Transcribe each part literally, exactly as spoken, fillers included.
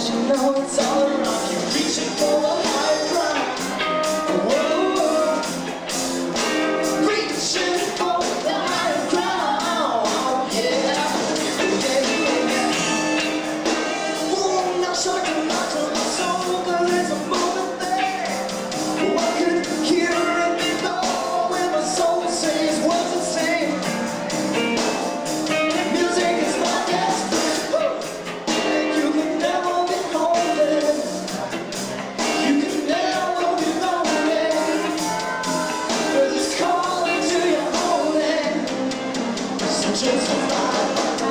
you know it's all around you, reaching for a higher ground. Whoa, reaching for the higher ground. Yeah, yeah, yeah. Whoa, now shocking my to my soul, 'cause there's a moment there. Oh, I could hear it before when my soul says what's the same. Music is my best friend. Woo. And you can never be holding. You can never be lonely. 'Cause it's calling to your only. So just survive.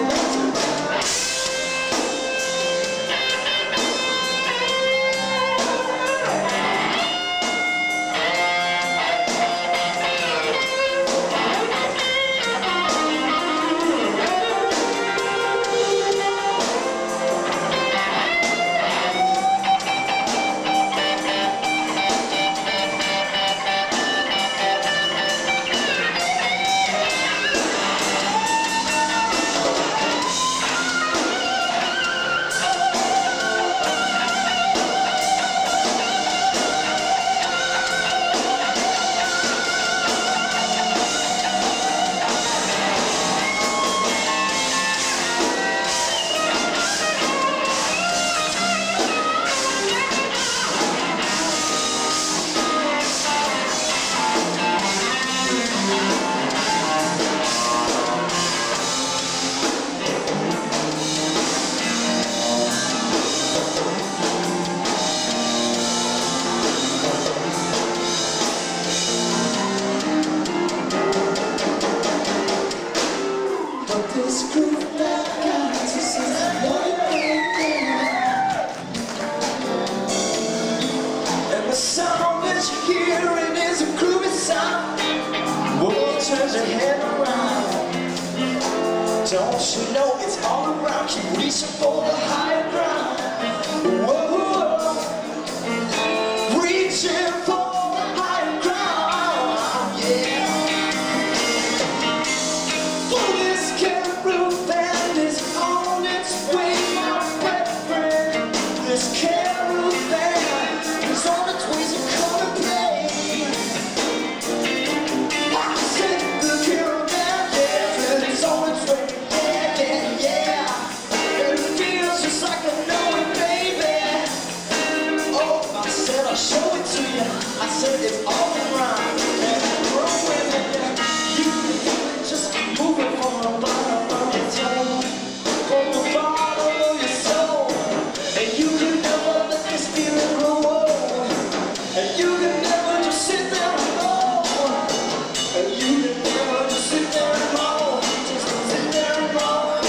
This groove that guides us is one thing, and the sound that you're hearing is a groovy sound. Whoa, turn your head around. Don't you know it's all around? Keep reaching for the higher ground. Whoa, reaching for the higher ground. Yeah. For this caravan is on its way, my friend. This caravan is on its way to come and play. I said the caravan, yeah, it's on its way, yeah, yeah, yeah. And it feels just like I know it, baby. Oh, I said I'll show it to you. I said it's all around and growing. You can feel it just moving from the bottom of your toe, from the bottom of your soul. And you can never let this feeling grow old. And you can never just sit there alone. And you can never just sit there alone. Just sit there alone.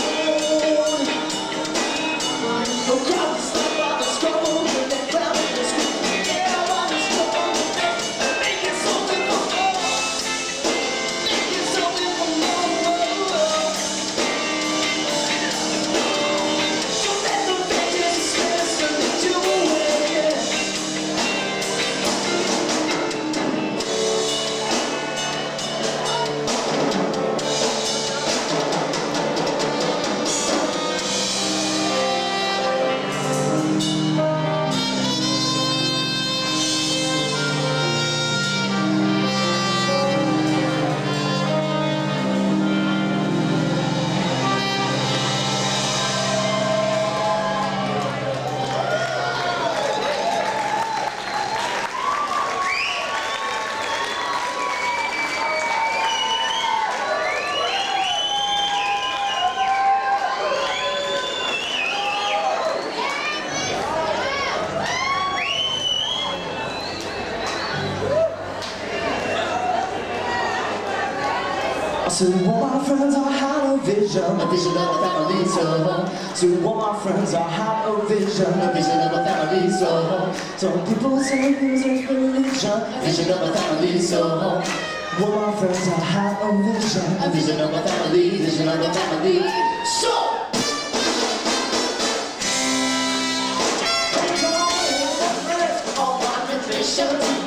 No crowd is not by the struggle. And that crowd is screaming, yeah, by the struggle. Making something for more. Making something for more. Don't let the pages dismiss and they do away. So all my friends are had a vision, a vision of a family so home. So all my friends are had a vision, a vision of a family so home. Some people say music religion, vision of a family so home. All my friends are had a vision, a vision of a family, vision of a family. So all my friends, all my visions.